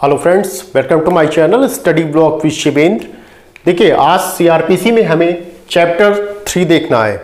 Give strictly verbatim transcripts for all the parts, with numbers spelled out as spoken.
Hello friends, welcome to my channel study blog with Shivendra. देखिए, आज CrPC में हमें चैप्टर थ्री देखना है।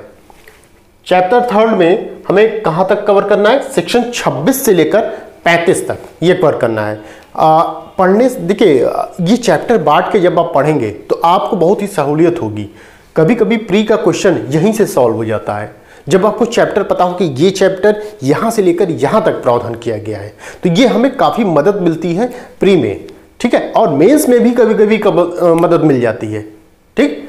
चैप्टर थर्ड में हमें कहाँ तक कवर करना है? सेक्शन छब्बीस से लेकर पैंतीस तक ये कवर करना है। आ, पढ़ने देखिए, ये चैप्टर बांट के जब आप पढ़ेंगे तो आपको बहुत ही सहूलियत होगी। कभी कभी प्री का क्वेश्चन यहीं से सॉल्व हो जाता है। जब आपको चैप्टर पता हो कि ये चैप्टर यहाँ से लेकर यहाँ तक प्रावधान किया गया है तो ये हमें काफ़ी मदद मिलती है प्री में, ठीक है। और मेंस में भी कभी कभी कब, आ, मदद मिल जाती है, ठीक।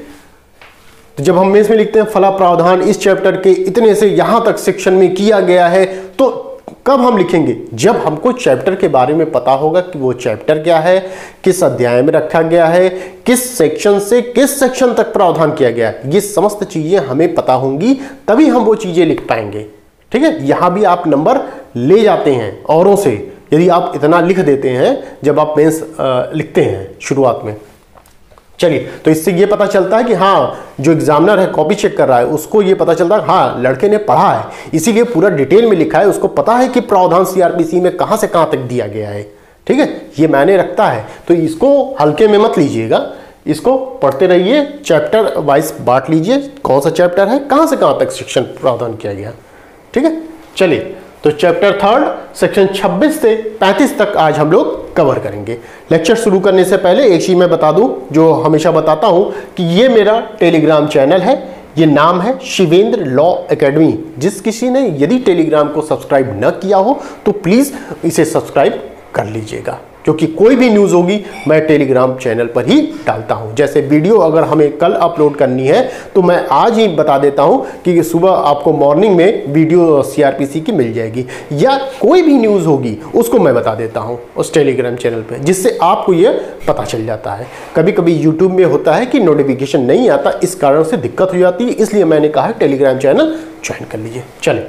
तो जब हम मेंस में लिखते हैं फला प्रावधान इस चैप्टर के इतने से यहाँ तक सेक्शन में किया गया है, तो कब हम लिखेंगे? जब हमको चैप्टर के बारे में पता होगा कि वो चैप्टर क्या है, किस अध्याय में रखा गया है, किस सेक्शन से किस सेक्शन तक प्रावधान किया गया है। ये समस्त चीजें हमें पता होंगी, तभी हम वो चीजें लिख पाएंगे, ठीक है। यहां भी आप नंबर ले जाते हैं औरों से यदि आप इतना लिख देते हैं जब आप मेंस लिखते हैं शुरुआत में। चलिए, तो इससे ये पता चलता है कि हाँ, जो एग्जामिनर है कॉपी चेक कर रहा है उसको ये पता चलता है हाँ लड़के ने पढ़ा है, इसीलिए पूरा डिटेल में लिखा है, उसको पता है कि प्रावधान सीआरपीसी में कहाँ से कहाँ तक दिया गया है, ठीक है। ये मायने रखता है, तो इसको हल्के में मत लीजिएगा, इसको पढ़ते रहिए, चैप्टर वाइज बांट लीजिए कौन सा चैप्टर है, कहाँ से कहाँ तक सेक्शन प्रावधान किया गया, ठीक है। चलिए, तो चैप्टर थर्ड सेक्शन छब्बीस से पैंतीस तक आज हम लोग कवर करेंगे। लेक्चर शुरू करने से पहले एक चीज मैं बता दूं, जो हमेशा बताता हूं, कि ये मेरा टेलीग्राम चैनल है, ये नाम है शिवेंद्र लॉ एकेडमी। जिस किसी ने यदि टेलीग्राम को सब्सक्राइब न किया हो तो प्लीज इसे सब्सक्राइब कर लीजिएगा, क्योंकि कोई भी न्यूज़ होगी मैं टेलीग्राम चैनल पर ही डालता हूं। जैसे वीडियो अगर हमें कल अपलोड करनी है तो मैं आज ही बता देता हूं कि सुबह आपको मॉर्निंग में वीडियो सीआरपीसी की मिल जाएगी, या कोई भी न्यूज़ होगी उसको मैं बता देता हूं उस टेलीग्राम चैनल पे, जिससे आपको ये पता चल जाता है। कभी कभी यूट्यूब में होता है कि नोटिफिकेशन नहीं आता, इस कारण से दिक्कत हो जाती है, इसलिए मैंने कहा टेलीग्राम चैनल ज्वाइन कर लीजिए। चले,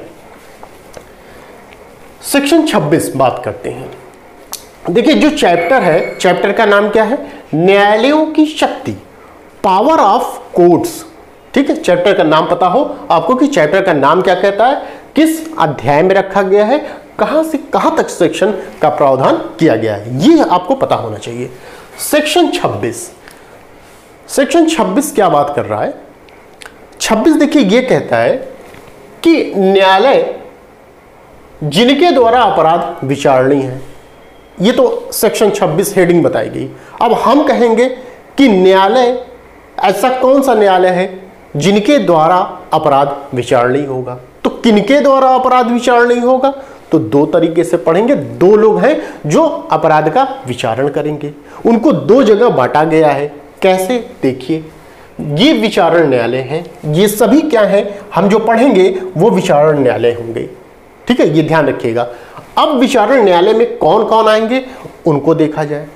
सेक्शन छब्बीस बात करते हैं। देखिए, जो चैप्टर है, चैप्टर का नाम क्या है? न्यायालयों की शक्ति, पावर ऑफ कोर्ट्स, ठीक है। चैप्टर का नाम पता हो आपको कि चैप्टर का नाम क्या कहता है, किस अध्याय में रखा गया है, कहां से कहां तक सेक्शन का प्रावधान किया गया है, ये आपको पता होना चाहिए। सेक्शन छब्बीस, सेक्शन छब्बीस क्या बात कर रहा है? छब्बीस देखिए ये कहता है कि न्यायालय जिनके द्वारा अपराध विचारणीय है, ये तो सेक्शन छब्बीस हेडिंग बताई गई। अब हम कहेंगे कि न्यायालय, ऐसा कौन सा न्यायालय है जिनके द्वारा अपराध विचारणीय होगा? तो किनके द्वारा अपराध विचारणीय होगा? तो दो तरीके से पढ़ेंगे। दो लोग हैं जो अपराध का विचारण करेंगे, उनको दो जगह बांटा गया है। कैसे? देखिए, ये विचारण न्यायालय हैं, ये सभी क्या है हम जो पढ़ेंगे वो विचारण न्यायालय होंगे, ठीक है, ये ध्यान रखिएगा। अब विचारण न्यायालय में कौन कौन आएंगे उनको देखा जाए।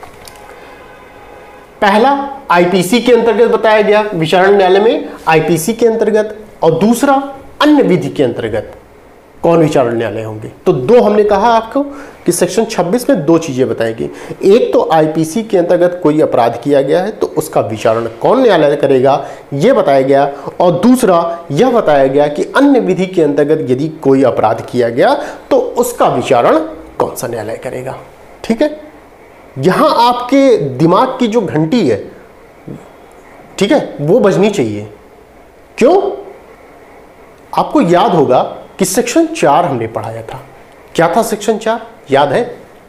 पहला आईपीसी के अंतर्गत बताया गया, विचारण न्यायालय में आईपीसी के अंतर्गत, और दूसरा अन्य विधि के अंतर्गत कौन विचारण न्यायालय होंगे। तो दो हमने कहा आपको कि सेक्शन छब्बीस में दो चीजें बताएगी। एक तो आईपीसी के अंतर्गत कोई अपराध किया गया है तो उसका विचारण कौन न्यायालय करेगा ये बताया गया, और दूसरा यह बताया गया कि अन्य विधि के अंतर्गत यदि कोई अपराध किया गया तो उसका विचारण कौन सा न्यायालय करेगा, ठीक है। यहां आपके दिमाग की जो घंटी है, ठीक है, वो बजनी चाहिए। क्यों? आपको याद होगा कि सेक्शन चार हमने पढ़ाया था। क्या था सेक्शन चार? याद है?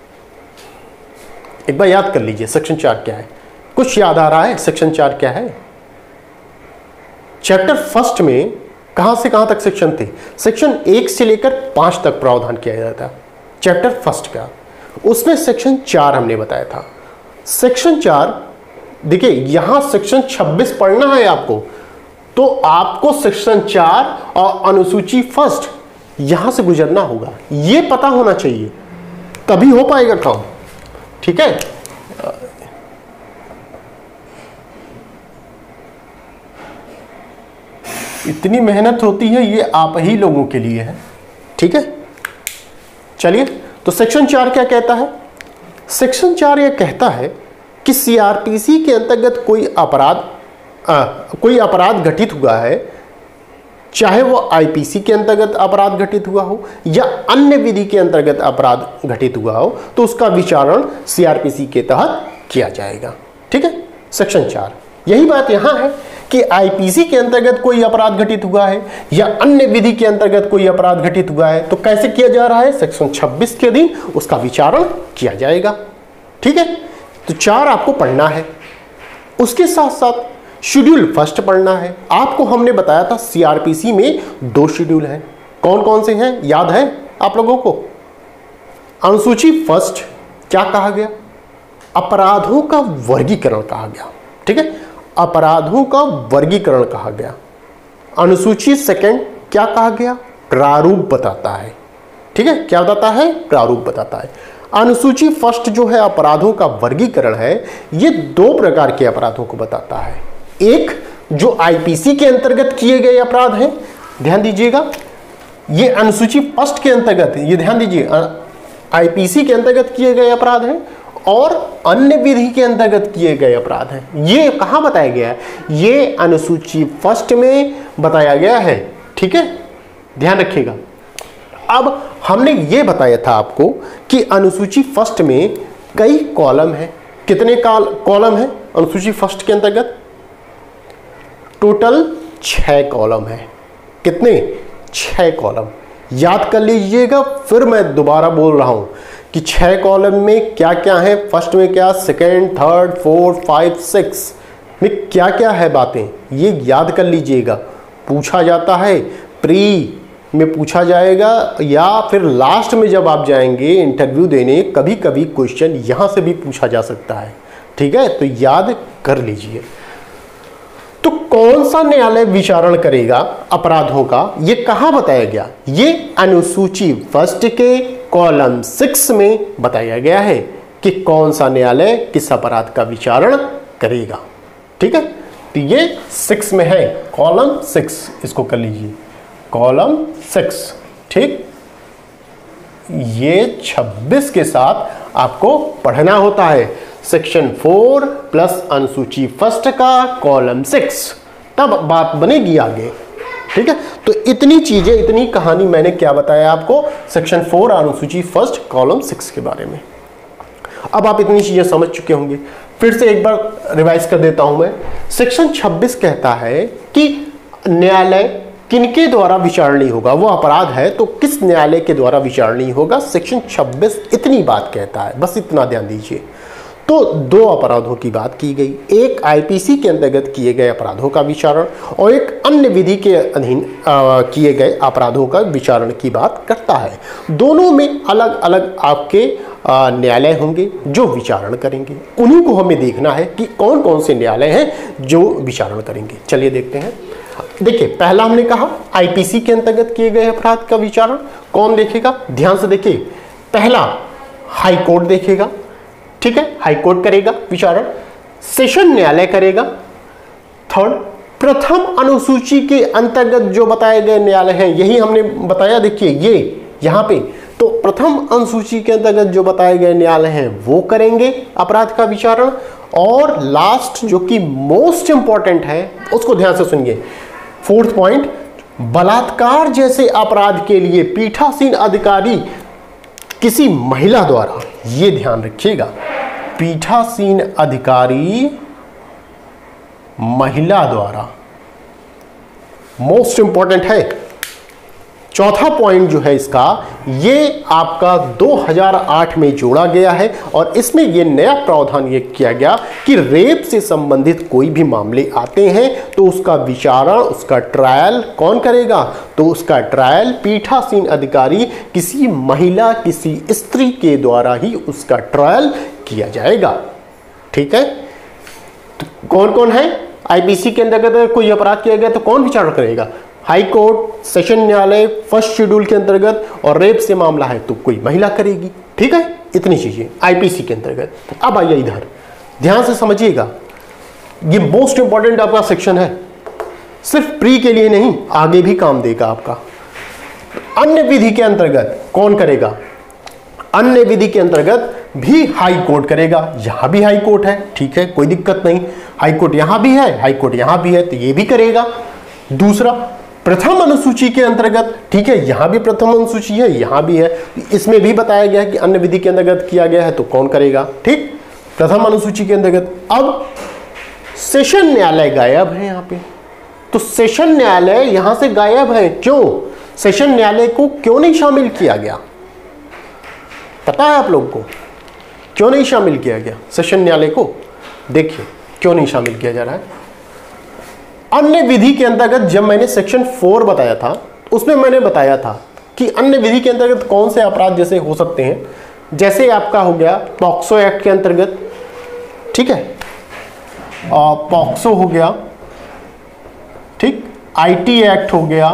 एक बार याद कर लीजिए सेक्शन चार क्या है। कुछ याद आ रहा है सेक्शन चार क्या है? चैप्टर फर्स्ट में कहां से कहां तक सेक्शन थे? सेक्शन एक से लेकर पांच तक प्रावधान किया जाता था चैप्टर फर्स्ट का, उसमें सेक्शन चार हमने बताया था। सेक्शन चार, देखिए यहां सेक्शन छब्बीस पढ़ना है आपको, तो आपको सेक्शन चार और अनुसूची फर्स्ट यहां से गुजरना होगा, ये पता होना चाहिए, तभी हो पाएगा काम, ठीक है। इतनी मेहनत होती है, ये आप ही लोगों के लिए है, ठीक है। चलिए, तो सेक्शन चार क्या कहता है? सेक्शन चार यह कहता है कि सीआरपीसी के अंतर्गत कोई अपराध आ, कोई अपराध घटित हुआ है, चाहे वो आईपीसी के अंतर्गत अपराध घटित हुआ हो या अन्य विधि के अंतर्गत अपराध घटित हुआ हो, तो उसका विचारण सीआरपीसी के तहत किया जाएगा। ठीक है, सेक्शन चार। यही बात यहां है कि आईपीसी के अंतर्गत कोई अपराध घटित हुआ है या अन्य विधि के अंतर्गत कोई अपराध घटित हुआ है, तो कैसे किया जा रहा है, सेक्शन छब्बीस के अधीन उसका विचारण किया जाएगा। ठीक है, तो चार आपको पढ़ना है। उसके साथ साथ शेड्यूल फर्स्ट पढ़ना है। आपको हमने बताया था सीआरपीसी में दो शेड्यूल हैं, कौन कौन से हैं याद है आप लोगों को? अनुसूची फर्स्ट क्या कहा गया, अपराधों का वर्गीकरण कहा गया। ठीक है, अपराधों का वर्गीकरण कहा गया। अनुसूची सेकंड क्या कहा गया, प्रारूप बताता है। ठीक है, क्या बताता है, प्रारूप बताता है। अनुसूची फर्स्ट जो है अपराधों का वर्गीकरण है, ये दो प्रकार के अपराधों को बताता है। एक जो आईपीसी के अंतर्गत किए गए अपराध हैं, ध्यान दीजिएगा, ये अनुसूची फर्स्ट के अंतर्गत, ये ध्यान दीजिए, आईपीसी के अंतर्गत किए गए अपराध हैं और अन्य विधि के अंतर्गत किए गए अपराध हैं। ये कहां बताया गया है, ये अनुसूची फर्स्ट में बताया गया है। ठीक है, ध्यान रखिएगा। अब हमने ये बताया था आपको कि अनुसूची फर्स्ट में कई कॉलम हैं। कितने कॉलम हैं अनुसूची फर्स्ट के अंतर्गत? टोटल छह कॉलम है। कितने? छह कॉलम। याद कर लीजिएगा, फिर मैं दोबारा बोल रहा हूं कि छह कॉलम में क्या क्या है, फर्स्ट में क्या, second, third, fourth, five, six में क्या क्या है बातें, ये याद कर लीजिएगा। पूछा जाता है, प्री में पूछा जाएगा या फिर लास्ट में जब आप जाएंगे इंटरव्यू देने, कभी कभी क्वेश्चन यहां से भी पूछा जा सकता है। ठीक है, तो याद कर लीजिए। तो कौन सा न्यायालय विचारण करेगा अपराधों का, ये कहां बताया गया? ये अनुसूची फर्स्ट के कॉलम सिक्स में बताया गया है कि कौन सा न्यायालय किस अपराध का विचारण करेगा। ठीक है, तो ये सिक्स में है, कॉलम सिक्स, इसको कर लीजिए, कॉलम सिक्स। ठीक, ये छब्बीस के साथ आपको पढ़ना होता है, सेक्शन फोर प्लस अनुसूची फर्स्ट का कॉलम सिक्स, तब बात बनेगी आगे। ठीक है, तो इतनी चीजें, इतनी कहानी मैंने क्या बताया आपको सेक्शन फोर अनुसूची फर्स्ट कॉलम सिक्स के बारे में। अब आप इतनी चीजें समझ चुके होंगे, फिर से एक बार रिवाइज कर देता हूं मैं। सेक्शन छब्बीस कहता है कि न्यायालय किनके द्वारा विचारणीय होगा, वो अपराध है तो किस न्यायालय के द्वारा विचारणीय होगा, सेक्शन छब्बीस इतनी बात कहता है, बस इतना ध्यान दीजिए। तो दो अपराधों की बात की गई, एक आईपीसी के अंतर्गत किए गए अपराधों का विचारण और एक अन्य विधि के अधीन किए गए अपराधों का विचारण की बात करता है। दोनों में अलग अलग आपके न्यायालय होंगे जो विचारण करेंगे, उन्हीं को हमें देखना है कि कौन कौन से न्यायालय हैं जो विचारण करेंगे। चलिए देखते हैं। देखिए, पहला हमने कहा आईपीसी के अंतर्गत किए गए अपराध का विचारण कौन देखेगा, ध्यान से देखिए। पहला हाई कोर्ट देखेगा, ठीक है, हाई कोर्ट करेगा विचारण, सेशन न्यायालय करेगा। थर्ड, प्रथम अनुसूची के अंतर्गत जो बताए गए न्यायालय हैं, यही हमने बताया, देखिए ये यहां पे, तो प्रथम अनुसूची के अंतर्गत जो बताए गए न्यायालय हैं वो करेंगे अपराध का विचारण। और लास्ट जो कि मोस्ट इंपॉर्टेंट है, उसको ध्यान से सुनिए, फोर्थ पॉइंट, बलात्कार जैसे अपराध के लिए पीठासीन अधिकारी किसी महिला द्वारा, ये ध्यान रखिएगा, पीठासीन अधिकारी महिला द्वारा, मोस्ट इंपॉर्टेंट है। चौथा पॉइंट जो है इसका, ये आपका दो हज़ार आठ में जोड़ा गया है और इसमें ये नया प्रावधान ये किया गया कि रेप से संबंधित कोई भी मामले आते हैं तो उसका विचारण, उसका ट्रायल कौन करेगा, तो उसका ट्रायल पीठासीन अधिकारी किसी महिला, किसी स्त्री के द्वारा ही उसका ट्रायल किया जाएगा। ठीक है, तो कौन कौन है आईपीसी के अंतर्गत कोई अपराध किया गया तो कौन विचारण करेगा, हाई कोर्ट, सेशन न्यायालय फर्स्ट शेड्यूल के अंतर्गत, और रेप से मामला है तो कोई महिला करेगी। ठीक है, इतनी चीजें आईपीसी के अंतर्गत। अब आइए इधर, ध्यान से समझिएगा, ये मोस्ट इंपॉर्टेंट आपका सेक्शन है, सिर्फ प्री के लिए नहीं, आगे भी काम देगा आपका। अन्य विधि के अंतर्गत कौन करेगा, अन्य विधि के अंतर्गत भी हाई कोर्ट करेगा। यहां भी हाई कोर्ट है, ठीक है, कोई दिक्कत नहीं, हाई कोर्ट यहां भी है, हाई कोर्ट यहां भी है, तो ये भी करेगा। दूसरा, प्रथम अनुसूची के अंतर्गत, ठीक है, यहां भी प्रथम अनुसूची है, यहां भी है, इसमें भी बताया गया है कि अन्य विधि के अंतर्गत किया गया है तो कौन करेगा, ठीक, प्रथम अनुसूची के अंतर्गत। अब सेशन न्यायालय गायब है यहां पे, तो सेशन न्यायालय यहां से गायब है, क्यों? सेशन न्यायालय को क्यों नहीं शामिल किया गया, पता है आप लोगों को क्यों नहीं शामिल किया गया सेशन न्यायालय को? देखिए क्यों नहीं शामिल किया जा रहा है। अन्य विधि के अंतर्गत जब मैंने सेक्शन फोर बताया था उसमें मैंने बताया था कि अन्य विधि के अंतर्गत कौन से अपराध जैसे हो सकते हैं, जैसे आपका हो गया पॉक्सो एक्ट के अंतर्गत, ठीक है, और पॉक्सो हो गया, ठीक, आईटी एक्ट हो गया,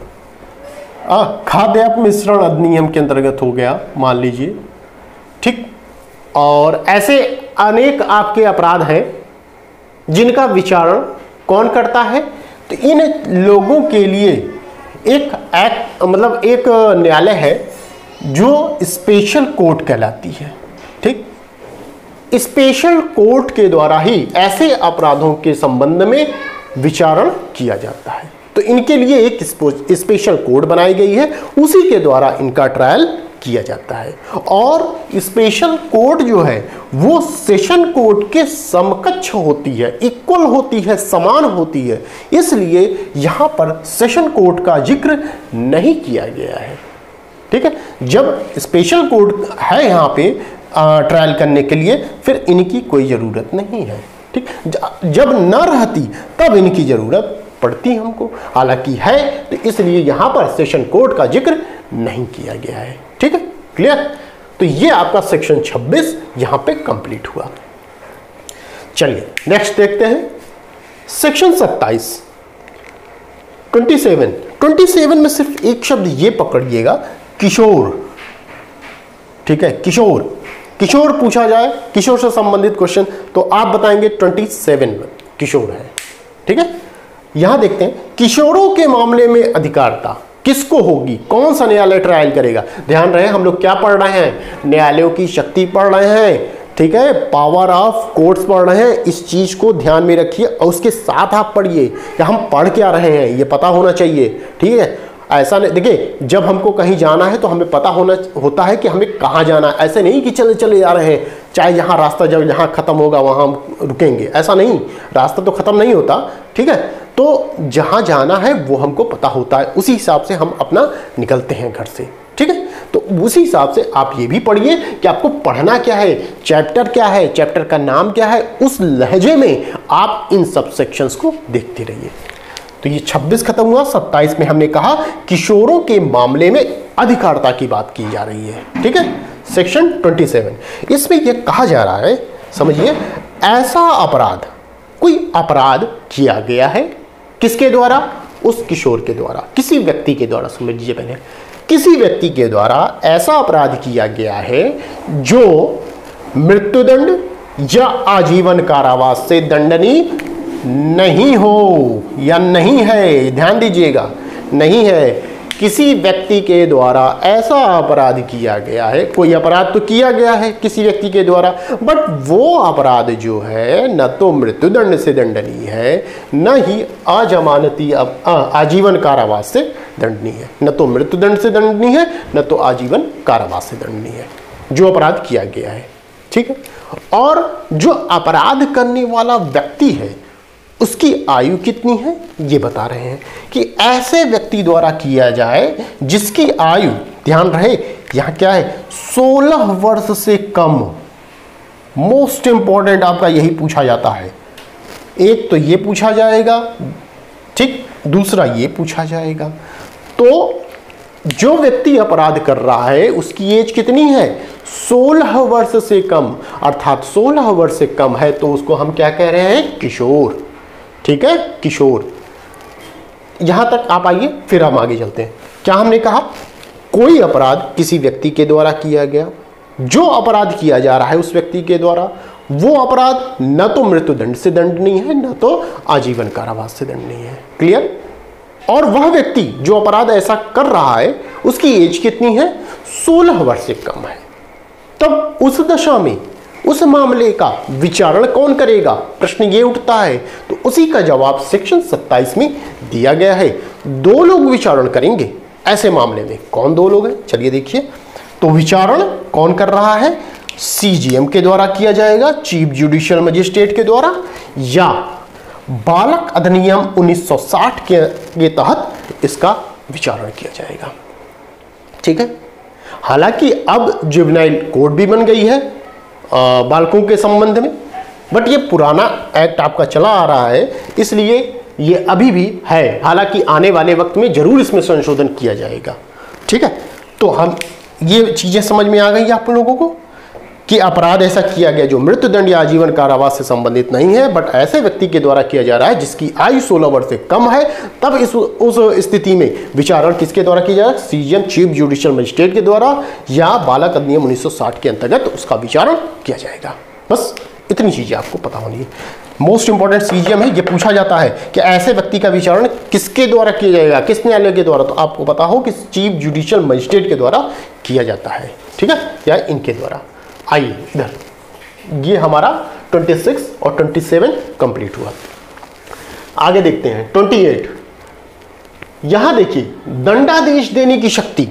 खाद्य अपमिश्रण अधिनियम के अंतर्गत हो गया मान लीजिए, ठीक, और ऐसे अनेक आपके अपराध हैं जिनका विचारण कौन करता है? तो इन लोगों के लिए एक एक्ट मतलब एक न्यायालय है जो स्पेशल कोर्ट कहलाती है, ठीक, स्पेशल कोर्ट के द्वारा ही ऐसे अपराधों के संबंध में विचारण किया जाता है। तो इनके लिए एक स्पेशल कोर्ट बनाई गई है, उसी के द्वारा इनका ट्रायल किया जाता है। और स्पेशल कोर्ट जो है वो सेशन कोर्ट के समकक्ष होती है, इक्वल होती है, समान होती है, इसलिए यहां पर सेशन कोर्ट का जिक्र नहीं किया गया है, ठीक है। जब स्पेशल कोर्ट है यहां पे ट्रायल करने के लिए, फिर इनकी कोई ज़रूरत नहीं है, ठीक। जब न रहती तब इनकी ज़रूरत पड़ती हमको, हालांकि है, तो इसलिए यहां पर सेशन कोर्ट का जिक्र नहीं किया गया है, ठीक है, क्लियर। तो ये आपका सेक्शन छब्बीस यहां पे कंप्लीट हुआ। चलिए नेक्स्ट देखते हैं सेक्शन सत्ताईस, सत्ताईस सत्ताईस में सिर्फ एक शब्द ये पकड़िएगा, किशोर, ठीक है, किशोर, किशोर पूछा जाए, किशोर से संबंधित क्वेश्चन, तो आप बताएंगे सत्ताईस में किशोर है, ठीक है। यहां देखते हैं किशोरों के मामले में अधिकारता किसको होगी, कौन सा न्यायालय ट्रायल करेगा। ध्यान रहे हम लोग क्या पढ़ रहे हैं, न्यायालयों की शक्ति पढ़ रहे हैं, ठीक है, पावर ऑफ कोर्ट्स पढ़ रहे हैं, इस चीज को ध्यान में रखिए और उसके साथ आप पढ़िए कि हम पढ़ क्या रहे हैं, ये पता होना चाहिए, ठीक है। ऐसा नहीं, देखिए जब हमको कहीं जाना है तो हमें पता होना होता है कि हमें कहाँ जाना है, ऐसे नहीं कि चले चले जा रहे हैं, चाहे यहाँ रास्ता जब यहाँ खत्म होगा वहाँ हम रुकेंगे, ऐसा नहीं, रास्ता तो खत्म नहीं होता, ठीक है। तो जहाँ जाना है वो हमको पता होता है, उसी हिसाब से हम अपना निकलते हैं घर से, ठीक है। तो उसी हिसाब से आप ये भी पढ़िए कि आपको पढ़ना क्या है, चैप्टर क्या है, चैप्टर का नाम क्या है, उस लहजे में आप इन सब सेक्शंस को देखते रहिए। तो ये छब्बीस खत्म हुआ, सत्ताईस में हमने कहा किशोरों के मामले में अधिकारता की बात की जा रही है, ठीक है, सेक्शन सत्ताईस। इसमें यह कहा जा रहा है, समझिए, ऐसा अपराध, कोई अपराध किया गया है किसके द्वारा, उस किशोर के द्वारा, किसी व्यक्ति के द्वारा, समझ लीजिए पहले, किसी व्यक्ति के द्वारा ऐसा अपराध किया गया है जो मृत्युदंड या आजीवन कारावास से दंडनीय नहीं हो या नहीं है, ध्यान दीजिएगा, नहीं है, किसी व्यक्ति के द्वारा ऐसा अपराध किया गया है, कोई अपराध तो किया गया है किसी व्यक्ति के द्वारा, बट वो अपराध जो है न तो मृत्युदंड से दंडनीय है, न ही अजमानती आजीवन कारावास से दंडनीय है, न तो मृत्युदंड से दंडनीय है, न तो आजीवन कारावास से दंडनीय है, जो अपराध किया गया है, ठीक है। और जो अपराध करने वाला व्यक्ति है उसकी आयु कितनी है ये बता रहे हैं कि ऐसे व्यक्ति द्वारा किया जाए जिसकी आयु, ध्यान रहे यहां क्या है, सोलह वर्ष से कम। मोस्ट इंपॉर्टेंट आपका यही पूछा जाता है, एक तो ये पूछा जाएगा, ठीक, दूसरा ये पूछा जाएगा। तो जो व्यक्ति अपराध कर रहा है उसकी एज कितनी है, सोलह वर्ष से कम, अर्थात सोलह वर्ष से कम है तो उसको हम क्या कह रहे हैं, किशोर, ठीक है, किशोर। यहां तक आप आइए, फिर हम आगे चलते हैं। क्या हमने कहा, कोई अपराध किसी व्यक्ति के द्वारा किया गया, जो अपराध किया जा रहा है उस व्यक्ति के द्वारा, वो अपराध न तो मृत्युदंड से दंडनीय है, न तो आजीवन कारावास से दंडनीय है, क्लियर। और वह व्यक्ति जो अपराध ऐसा कर रहा है उसकी एज कितनी है, सोलह वर्ष से कम है। तब उस दशा में उस मामले का विचारण कौन करेगा, प्रश्न ये उठता है। तो उसी का जवाब सेक्शन सत्ताईस में दिया गया है दो लोग विचारण करेंगे, ऐसे मामले में कौन दो लोग हैं, चलिए देखिए। तो विचारण कौन कर रहा है, सीजीएम के द्वारा किया जाएगा, चीफ जुडिशियल मजिस्ट्रेट के द्वारा, या बालक अधिनियम उन्नीस सौ साठ के, के तहत इसका विचारण किया जाएगा। ठीक है, हालांकि अब जुवेनाइल कोड भी बन गई है आ, बालकों के संबंध में, बट ये पुराना एक्ट आपका चला आ रहा है, इसलिए ये अभी भी है। हालांकि आने वाले वक्त में जरूर इसमें संशोधन किया जाएगा। ठीक है, तो हम ये चीजें समझ में आ गई आप लोगों को कि अपराध ऐसा किया गया जो मृत्युदंड या आजीवन कारावास से संबंधित नहीं है, बट ऐसे व्यक्ति के द्वारा किया जा रहा है जिसकी आयु सोलह वर्ष से कम है, तब इस उस स्थिति में विचारण किसके द्वारा किया जाएगा, सीजीएम चीफ जुडिशियल मजिस्ट्रेट के द्वारा, या बालक अधिनियम उन्नीस सौ साठ के अंतर्गत उसका विचारण किया जाएगा। बस इतनी चीजें आपको पता होनी है। मोस्ट इंपॉर्टेंट सीजीएम है, ये पूछा जाता है कि ऐसे व्यक्ति का विचारण किसके द्वारा किया जाएगा, किस न्यायालय के द्वारा, तो आपको पता हो कि चीफ जुडिशियल मजिस्ट्रेट के द्वारा किया जाता है। ठीक है, या इनके द्वारा। आइए इधर, ये हमारा छब्बीस और सत्ताईस कंप्लीट हुआ। आगे देखते हैं अट्ठाईस। यहां देखिए, दंडादेश देने की शक्ति,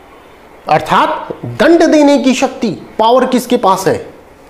अर्थात दंड देने की शक्ति, पावर किसके पास है,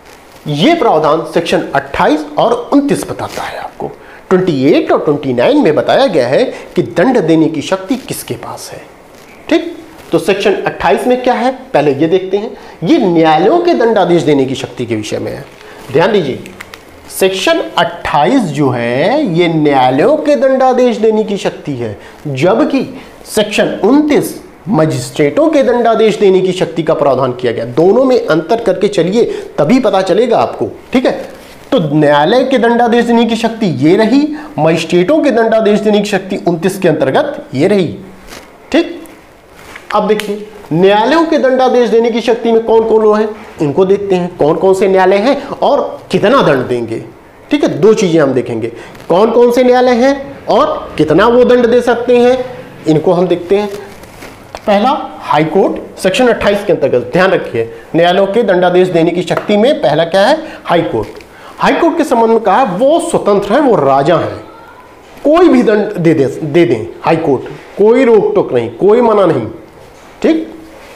यह प्रावधान सेक्शन अट्ठाईस और उनतीस बताता है आपको। अट्ठाईस और उनतीस में बताया गया है कि दंड देने की शक्ति किसके पास है। ठीक, तो सेक्शन अट्ठाईस में क्या है, पहले ये देखते हैं। ये न्यायालयों के दंडादेश देने की शक्ति के विषय में है। ध्यान दीजिए, सेक्शन अट्ठाईस जो है ये न्यायालयों के दंडादेश देने की शक्ति है, जबकि सेक्शन उनतीस मजिस्ट्रेटों के दंडादेश देने की शक्ति का प्रावधान किया गया। दोनों में अंतर करके चलिए, तभी पता चलेगा आपको। ठीक है, तो न्यायालय के दंडादेश देने की शक्ति ये रही, मजिस्ट्रेटों के दंडादेश देने की शक्ति उनतीस के अंतर्गत ये रही। ठीक, अब देखिए न्यायालयों के दंडादेश देने की शक्ति में कौन कौन लोग हैं, इनको देखते हैं, कौन कौन से न्यायालय हैं और कितना दंड देंगे। ठीक है, दो चीजें हम देखेंगे, कौन कौन से न्यायालय हैं और कितना वो दंड दे सकते हैं, इनको हम देखते हैं। पहला, हाई कोर्ट, सेक्शन अट्ठाईस के अंतर्गत। ध्यान रखिए, न्यायालयों के दंडादेश देने की शक्ति में पहला क्या है, हाई कोर्ट। हाई कोर्ट के संबंध में कहा वो स्वतंत्र है, वो राजा है, कोई भी दंड दे दे दे दें हाई कोर्ट, कोई रोक टोक नहीं, कोई मना नहीं। ठीक,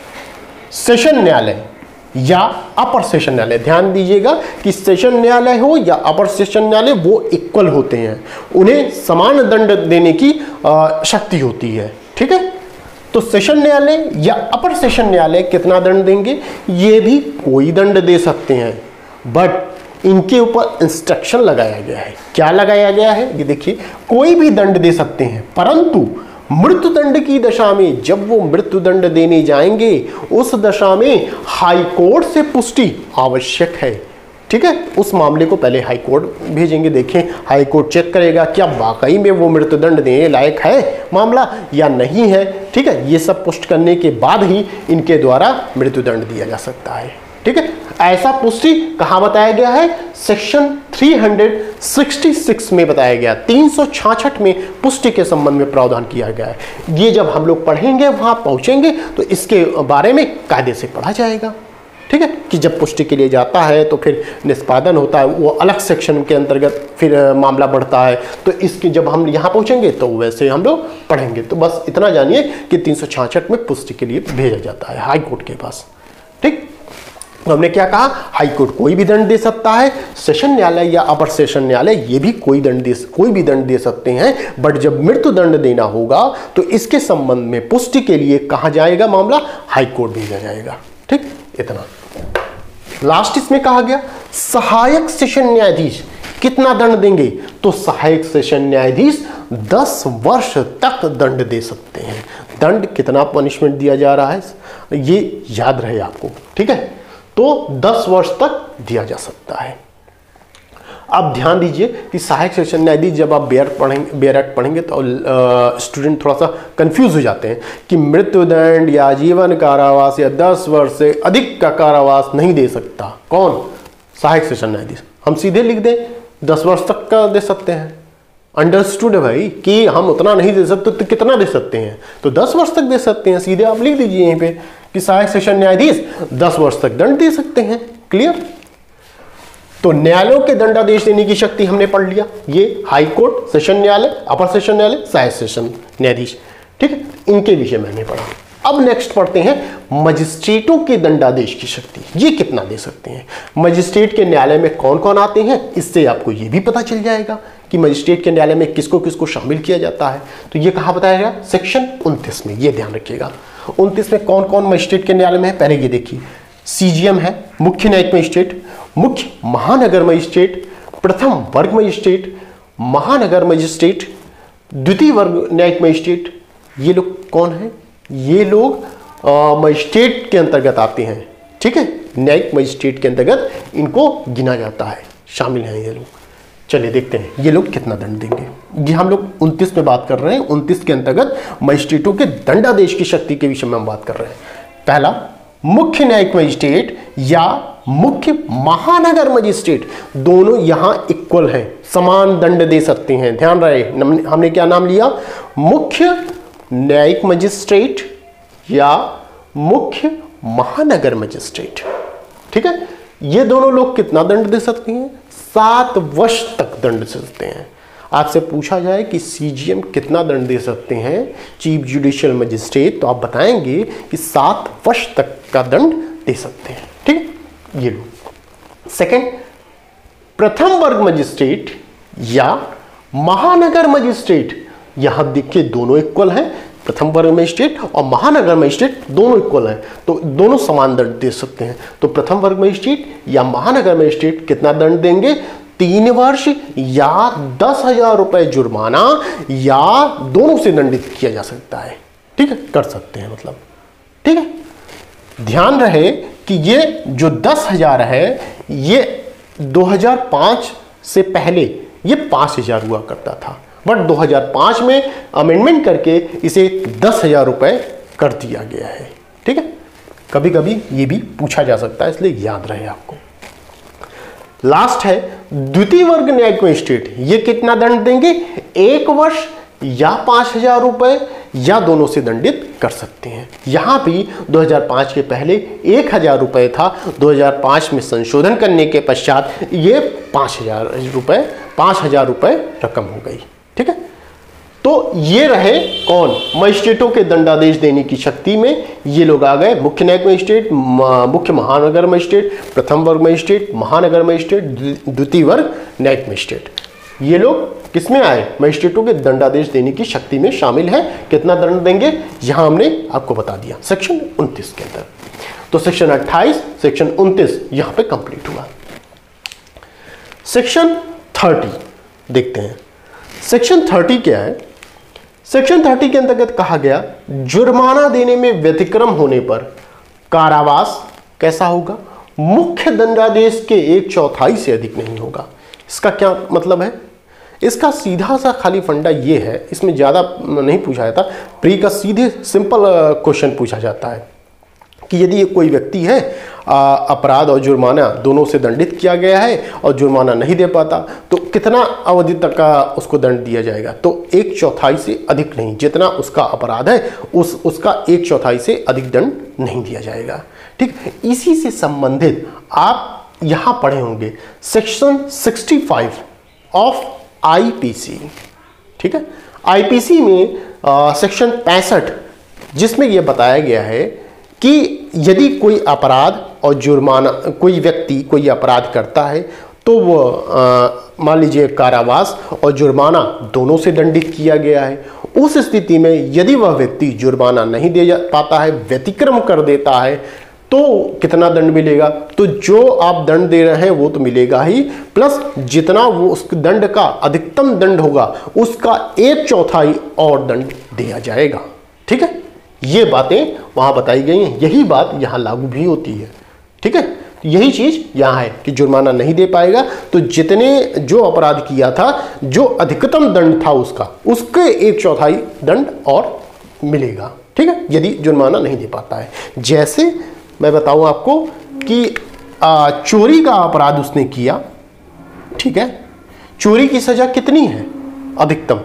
सेशन न्यायालय या अपर सेशन न्यायालय, ध्यान दीजिएगा कि सेशन न्यायालय हो या अपर सेशन न्यायालय वो इक्वल होते हैं, उन्हें समान दंड देने की शक्ति होती है। ठीक है, तो सेशन न्यायालय या अपर सेशन न्यायालय कितना दंड देंगे, ये भी कोई दंड दे सकते हैं, बट इनके ऊपर इंस्ट्रक्शन लगाया गया है। क्या लगाया गया है, ये देखिए, कोई भी दंड दे सकते हैं, परंतु मृत्युदंड की दशा में जब वो मृत्युदंड देने जाएंगे उस दशा में हाई कोर्ट से पुष्टि आवश्यक है। ठीक है, उस मामले को पहले हाई कोर्ट भेजेंगे, देखें हाई कोर्ट चेक करेगा क्या वाकई में वो मृत्युदंड देने लायक है मामला या नहीं है। ठीक है, ये सब पुष्ट करने के बाद ही इनके द्वारा मृत्युदंड दिया जा सकता है। ठीक है, ऐसा पुष्टि कहां बताया गया है, सेक्शन तीन सौ छियासठ में बताया गया, तीन सौ छियासठ में पुष्टि के संबंध में प्रावधान किया गया है। ये जब हम लोग पढ़ेंगे, वहां पहुंचेंगे तो इसके बारे में कायदे से पढ़ा जाएगा। ठीक है, कि जब पुष्टि के लिए जाता है तो फिर निष्पादन होता है, वो अलग सेक्शन के अंतर्गत फिर मामला बढ़ता है, तो इसकी जब हम यहाँ पहुंचेंगे तो वैसे हम लोग पढ़ेंगे। तो बस इतना जानिए कि तीन सौ छियासठ में पुष्टि के लिए भेजा जाता है हाई कोर्ट के पास। ठीक, तो हमने क्या कहा, हाई कोर्ट कोई भी दंड दे सकता है, सेशन न्यायालय या अपर सेशन न्यायालय ये भी कोई दंड दे कोई भी दंड दे सकते हैं, बट जब मृत्यु दंड देना होगा तो इसके संबंध में पुष्टि के लिए कहां जाएगा मामला, हाई कोर्ट भेजा जाएगा। ठीक, इतना। लास्ट इसमें कहा गया सहायक सेशन न्यायाधीश कितना दंड देंगे, तो सहायक सेशन न्यायाधीश दस वर्ष तक दंड दे सकते हैं। दंड कितना पनिशमेंट दिया जा रहा है ये याद रहे आपको। ठीक है, तो दस वर्ष तक दिया जा सकता है। अब ध्यान दीजिए कि सहायक सेशन न्यायाधीश जब आप बेयर पढ़ेंगे बेयर एक्ट पढ़ेंगे तो स्टूडेंट थोड़ा सा कंफ्यूज हो जाते हैं कि मृत्युदंड या जीवन कारावास या दस वर्ष से अधिक का कारावास नहीं दे सकता कौन, सहायक सेशन न्यायाधीश। हम सीधे लिख दें दस वर्ष तक का दे सकते हैं, अंडरस्टूड है भाई कि हम उतना नहीं दे सकते तो कितना दे सकते हैं, तो दस वर्ष तक दे सकते हैं। सीधे आप लिख दीजिए यहीं पे कि सहायक सेशन न्यायाधीश दस वर्ष तक दंड दे सकते हैं। क्लियर। तो न्यायालयों के दंडादेश देने की शक्ति हमने पढ़ लिया, ये हाई कोर्ट, सेशन न्यायालय, अपर सेशन न्यायालय, सहायक सेशन न्यायाधीश, ठीक है, इनके विषय में हमने पढ़ा। अब नेक्स्ट पढ़ते हैं मजिस्ट्रेटों के दंडादेश की शक्ति, ये कितना दे सकते हैं। मजिस्ट्रेट के न्यायालय में कौन कौन आते हैं, इससे आपको ये भी पता चल जाएगा कि मजिस्ट्रेट के न्यायालय में किसको किसको शामिल किया जाता है। तो ये कहाँ बताया गया, सेक्शन उनतीस में, ये ध्यान रखिएगा। उनतीस में कौन कौन मजिस्ट्रेट के न्यायालय में है, पहले ये देखिए, सीजीएम है, मुख्य न्यायिक मजिस्ट्रेट, मुख्य महानगर मजिस्ट्रेट, प्रथम वर्ग मजिस्ट्रेट, महानगर मजिस्ट्रेट, द्वितीय वर्ग न्यायिक मजिस्ट्रेट। ये लोग कौन है, ये लोग मजिस्ट्रेट के अंतर्गत आते हैं, ठीक है, न्यायिक मजिस्ट्रेट के अंतर्गत इनको गिना जाता है, शामिल हैं ये लोग। चलिए देखते हैं ये लोग कितना दंड देंगे। ये हम लोग उनतीस में बात कर रहे हैं, उनतीस के अंतर्गत मजिस्ट्रेटों के दंडादेश की शक्ति के विषय में हम बात कर रहे हैं। पहला, मुख्य न्यायिक मजिस्ट्रेट या मुख्य महानगर मजिस्ट्रेट, दोनों यहां इक्वल हैं, समान दंड दे सकते हैं। ध्यान रहे, हमने क्या नाम लिया, मुख्य न्यायिक मजिस्ट्रेट या मुख्य महानगर मजिस्ट्रेट, ठीक है। ये दोनों लोग कितना दंड दे सकते हैं, सात वर्ष तक दंड दे सकते हैं। आपसे पूछा जाए कि सीजीएम कितना दंड दे सकते हैं, चीफ जुडिशियल मजिस्ट्रेट, तो आप बताएंगे कि सात वर्ष तक का दंड दे सकते हैं, ठीक है। ये लो। सेकंड, प्रथम वर्ग मजिस्ट्रेट या महानगर मजिस्ट्रेट, यहां देखिए दोनों इक्वल हैं, प्रथम वर्ग मजिस्ट्रेट और महानगर मजिस्ट्रेट दोनों इक्वल हैं, तो दोनों समान दंड दे सकते हैं। तो प्रथम वर्ग मजिस्ट्रेट या महानगर मजिस्ट्रेट कितना दंड देंगे, तीन वर्ष या दस हजार रुपए जुर्माना या दोनों से दंडित किया जा सकता है, ठीक है, कर सकते हैं मतलब, ठीक है। ध्यान रहे कि ये जो दस हजार है ये दो हजार पाँच से पहले ये पाँच हजार हुआ करता था, बट दो हजार पाँच में अमेंडमेंट करके इसे दस हजार रुपए कर दिया गया है, ठीक है। कभी कभी ये भी पूछा जा सकता है, इसलिए याद रहे आपको। लास्ट है द्वितीय वर्ग न्यायिक मजिस्ट्रेट, ये कितना दंड देंगे, एक वर्ष या पांच हजार रुपए या दोनों से दंडित कर सकते हैं। यहां भी दो हजार पाँच के पहले एक हजार रुपए था, दो हजार पाँच में संशोधन करने के पश्चात ये पांच हजार रुपए पांच हजार रुपए रकम हो गई, ठीक है। तो ये रहे कौन, मजिस्ट्रेटों के दंडादेश देने की शक्ति में ये लोग आ गए, मुख्य न्यायिक मजिस्ट्रेट, मुख्य महानगर मजिस्ट्रेट, प्रथम वर्ग मजिस्ट्रेट, महानगर मजिस्ट्रेट, द्वितीय वर्ग न्यायिक मजिस्ट्रेट। ये लोग किसमें आए, मजिस्ट्रेटों के दंडादेश देने की शक्ति में शामिल है। कितना दंड देंगे यहां हमने आपको बता दिया सेक्शन उनतीस के अंदर। तो सेक्शन अट्ठाईस, सेक्शन उनतीस यहां पे कंप्लीट हुआ। सेक्शन तीस देखते हैं। सेक्शन तीस क्या है, सेक्शन तीस के अंतर्गत कहा गया जुर्माना देने में व्यतिक्रम होने पर कारावास कैसा होगा, मुख्य दंडादेश के एक चौथाई से अधिक नहीं होगा। इसका क्या मतलब है, इसका सीधा सा खाली फंडा ये है, इसमें ज़्यादा नहीं पूछा जाता, प्री का सीधे सिंपल क्वेश्चन पूछा जाता है कि यदि कोई व्यक्ति है अपराध और जुर्माना दोनों से दंडित किया गया है और जुर्माना नहीं दे पाता तो कितना अवधि तक का उसको दंड दिया जाएगा, तो एक चौथाई से अधिक नहीं, जितना उसका अपराध है उस उसका एक चौथाई से अधिक दंड नहीं दिया जाएगा, ठीक। इसी से संबंधित आप यहां पढ़े होंगे सेक्शन पैंसठ ऑफ आईपीसी, ठीक है। आईपीसी में आ, सेक्शन पैंसठ जिसमें यह बताया गया है कि यदि कोई अपराध और जुर्माना, कोई व्यक्ति कोई अपराध करता है तो वो मान लीजिए कारावास और जुर्माना दोनों से दंडित किया गया है, उस स्थिति में यदि वह व्यक्ति जुर्माना नहीं दे पाता है, व्यतिक्रम कर देता है, तो कितना दंड मिलेगा, तो जो आप दंड दे रहे हैं वो तो मिलेगा ही, प्लस जितना वो उस दंड का अधिकतम दंड होगा उसका एक चौथाई और दंड दिया जाएगा, ठीक है। ये बातें वहां बताई गई हैं, यही बात यहां लागू भी होती है, ठीक है। यही चीज यहां है कि जुर्माना नहीं दे पाएगा तो जितने जो अपराध किया था, जो अधिकतम दंड था उसका, उसके एक चौथाई दंड और मिलेगा, ठीक है, यदि जुर्माना नहीं दे पाता है। जैसे मैं बताऊं आपको कि आ, चोरी का अपराध उसने किया, ठीक है, चोरी की सजा कितनी है अधिकतम,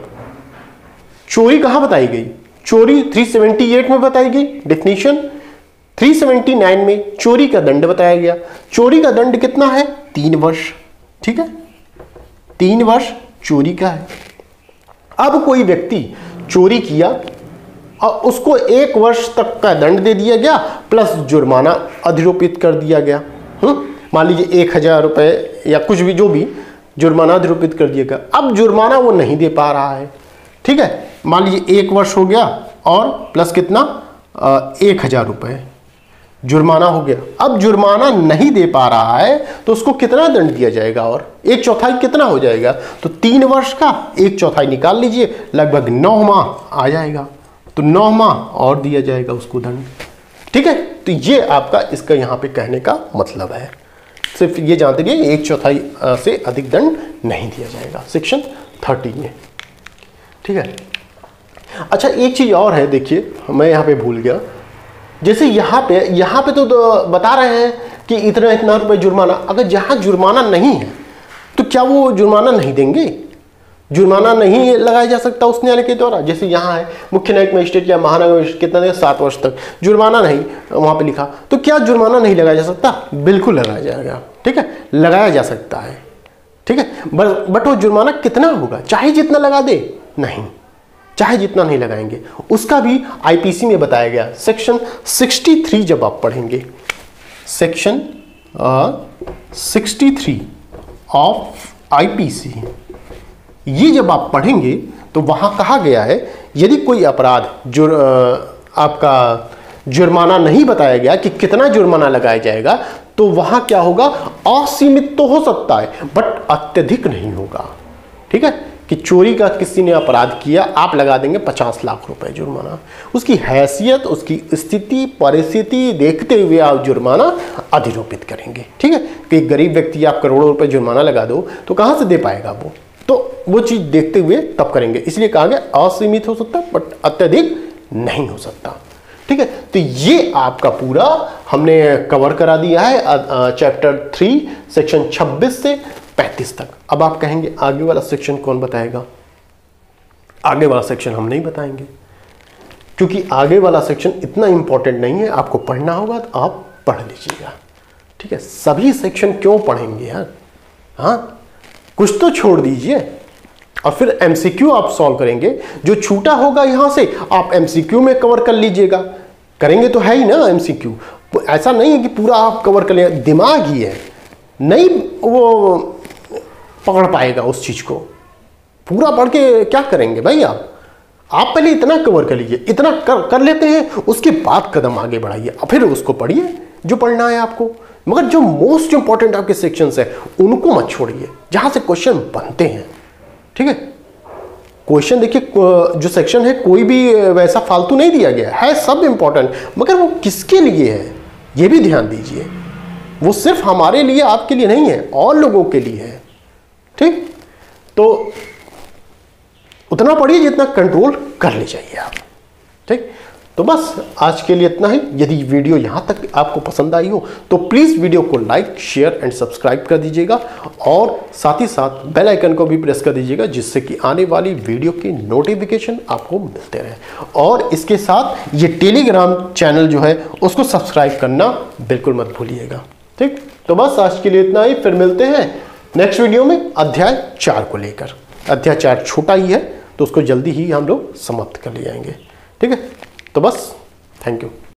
चोरी कहां बताई गई, चोरी तीन सौ अठहत्तर में बताई गई डेफिनेशन, तीन सौ उन्यासी में चोरी का दंड बताया गया, चोरी का दंड कितना है, तीन वर्ष, ठीक है, तीन वर्ष चोरी का है। अब कोई व्यक्ति चोरी किया और उसको एक वर्ष तक का दंड दे दिया गया प्लस जुर्माना अधिरोपित कर दिया गया। हम्म मान लीजिए एक हजार रुपए या कुछ भी, जो भी जुर्माना अधिरोपित कर दिया गया। अब जुर्माना वो नहीं दे पा रहा है, ठीक है, मान लीजिए एक वर्ष हो गया और प्लस कितना, एक हजार रुपये जुर्माना हो गया। अब जुर्माना नहीं दे पा रहा है तो उसको कितना दंड दिया जाएगा, और एक चौथाई कितना हो जाएगा, तो तीन वर्ष का एक चौथाई निकाल लीजिए, लगभग नौ माह आ जाएगा, तो नौ माह और दिया जाएगा उसको दंड। ठीक है, तो ये आपका इसका यहाँ पे कहने का मतलब है। सिर्फ ये जानते रहिए एक चौथाई से अधिक दंड नहीं दिया जाएगा, सेक्शन थर्टीन में। ठीक है, अच्छा एक चीज और है, देखिए मैं यहाँ पे भूल गया, जैसे यहाँ पे यहाँ पे तो, तो बता रहे हैं कि इतना इतना रुपए जुर्माना, अगर जहाँ जुर्माना नहीं है तो क्या वो जुर्माना नहीं देंगे? जुर्माना नहीं लगाया जा सकता उस न्यायालय के द्वारा। जैसे यहाँ है मुख्य न्यायिक मजिस्ट्रेट या महानगर मजिस्ट्रेट कितना देर, सात वर्ष तक जुर्माना नहीं वहाँ पे लिखा, तो क्या जुर्माना नहीं लगाया जा सकता? बिल्कुल लगाया जाएगा। ठीक है, लगाया जा सकता है। ठीक है, बट वो जुर्माना कितना होगा, चाहे जितना लगा दे, नहीं, चाहे जितना नहीं लगाएंगे। उसका भी आईपीसी में बताया गया, सेक्शन तिरसठ जब आप पढ़ेंगे, सेक्शन तिरसठ ऑफ आईपीसी, ये जब आप पढ़ेंगे तो वहां कहा गया है यदि कोई अपराध जुर आपका जुर्माना नहीं बताया गया कि कितना जुर्माना लगाया जाएगा, तो वहां क्या होगा, असीमित तो हो सकता है बट अत्यधिक नहीं होगा। ठीक है, कि चोरी का किसी ने अपराध किया, आप लगा देंगे पचास लाख रुपए जुर्माना, उसकी हैसियत, उसकी स्थिति परिस्थिति देखते हुए आप जुर्माना अधिरोपित करेंगे। ठीक है, कि गरीब व्यक्ति आप करोड़ों रुपए जुर्माना लगा दो तो कहां से दे पाएगा वो, तो वो चीज देखते हुए तब करेंगे। इसलिए कहा गया असीमित हो सकता बट अत्यधिक नहीं हो सकता। ठीक है, तो ये आपका पूरा हमने कवर करा दिया है चैप्टर थ्री सेक्शन छब्बीस से पैंतीस तक। अब आप कहेंगे आगे वाला सेक्शन कौन बताएगा? आगे वाला सेक्शन हम नहीं बताएंगे, क्योंकि आगे वाला सेक्शन इतना इंपॉर्टेंट नहीं है, आपको पढ़ना होगा तो आप पढ़ लीजिएगा। ठीक है, सभी सेक्शन क्यों पढ़ेंगे यार, हाँ कुछ तो छोड़ दीजिए। और फिर एमसीक्यू आप सॉल्व करेंगे, जो छूटा होगा यहां से आप एमसीक्यू में कवर कर लीजिएगा। करेंगे तो है ही ना एमसीक्यू, ऐसा नहीं है कि पूरा आप कवर कर लेंगे, दिमाग ही है नहीं वो पकड़ पाएगा उस चीज को। पूरा पढ़ के क्या करेंगे भाई आप आप पहले इतना कवर कर लीजिए, इतना कर कर लेते हैं, उसके बाद कदम आगे बढ़ाइए, फिर उसको पढ़िए जो पढ़ना है आपको। मगर जो मोस्ट इंपॉर्टेंट आपके सेक्शंस है उनको मत छोड़िए, जहां से क्वेश्चन बनते हैं। ठीक है, क्वेश्चन देखिए जो सेक्शन है कोई भी वैसा फालतू नहीं दिया गया है, सब इंपॉर्टेंट, मगर वो किसके लिए है ये भी ध्यान दीजिए। वो सिर्फ हमारे लिए आपके लिए नहीं है, और लोगों के लिए है। ठीक, तो उतना पढ़िए जितना कंट्रोल कर ले जाइए आप। ठीक, तो बस आज के लिए इतना ही। यदि वीडियो यहां तक आपको पसंद आई हो तो प्लीज वीडियो को लाइक शेयर एंड सब्सक्राइब कर दीजिएगा, और साथ ही साथ बेल आइकन को भी प्रेस कर दीजिएगा, जिससे कि आने वाली वीडियो की नोटिफिकेशन आपको मिलते रहे। और इसके साथ ये टेलीग्राम चैनल जो है उसको सब्सक्राइब करना बिल्कुल मत भूलिएगा। ठीक, तो बस आज के लिए इतना ही, फिर मिलते हैं नेक्स्ट वीडियो में अध्याय चार को लेकर। अध्याय चार छोटा ही है तो उसको जल्दी ही हम लोग समाप्त कर ले जाएंगे। ठीक है, तो बस थैंक यू।